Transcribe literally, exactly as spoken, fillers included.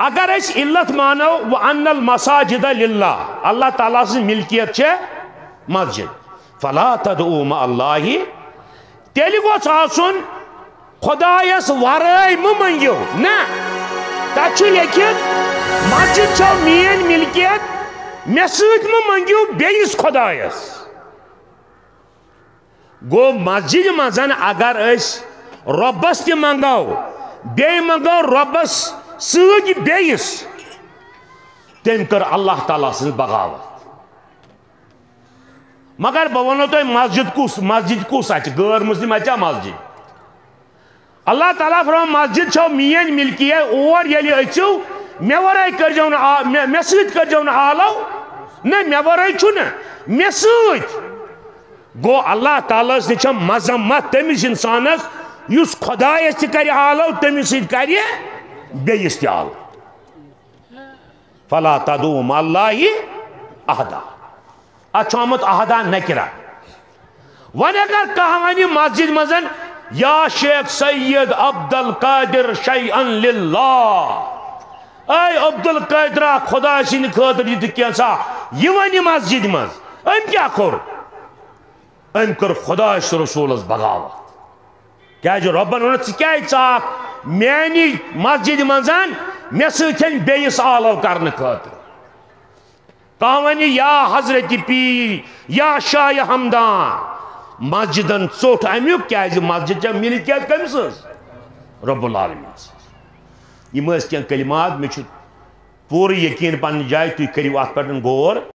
اگر اس علت مانو وَأَنَّ الْمَسَاجِدَ لِلَّهِ اللہ تعالیٰ سے ملکیت چھے مسجد فَلَا تَدْعُوا مَعَ اللَّهِ تیلی گوس آسن خدایس ورائی ممنگیو نا تاچھو لیکن مسجد چھو مین ملکیت میں سوچ ممنگیو بیس خدایس گو مسجد مزن اگر اس ربس تی منگاو بے منگاو ربس سوچ بیس تم کر اللہ تعالیٰ سے بغاوت مگر بونو تو مسجد کس مسجد کس اچ غیر مسلم اچا مسجد اللہ تعالیٰ فرمان مسجد چھو مین ملکی ہے اور یلی اچو میں ورائی کر جاؤن میں سوچ کر جاؤن آلو نا میں ورائی چھو نا میں سوچ گو اللہ تعالیٰ سے چھو مذمت تمیس انسانس یس خدایس تی کری آلو تمیس تی کری بیس تی آلو فلا تدعوا مع اللہ احدا اچھامت احدا نکرہ ون اگر کہانی مسجد مزن یا شیخ سید عبدالقادر شیئن للہ اے عبدالقادرہ خدا سین خاطر یہ کیسا یہ ونی مسجد مز ام کیا کر ام کر خدا رسول بغاوت کیا جو ربن ونت کیا چاک میانی مسجد مزان میں سن بیس آلو کرنے خاطر کہانی یا حضرت پیر یا شاہ ہمدان مسجدن ژوٹ امیک کیا مسجد چا ملکیت کمس رب العالمین یہ کلمات میں پورا یقین پن جائے تھی کرو ات پہ غور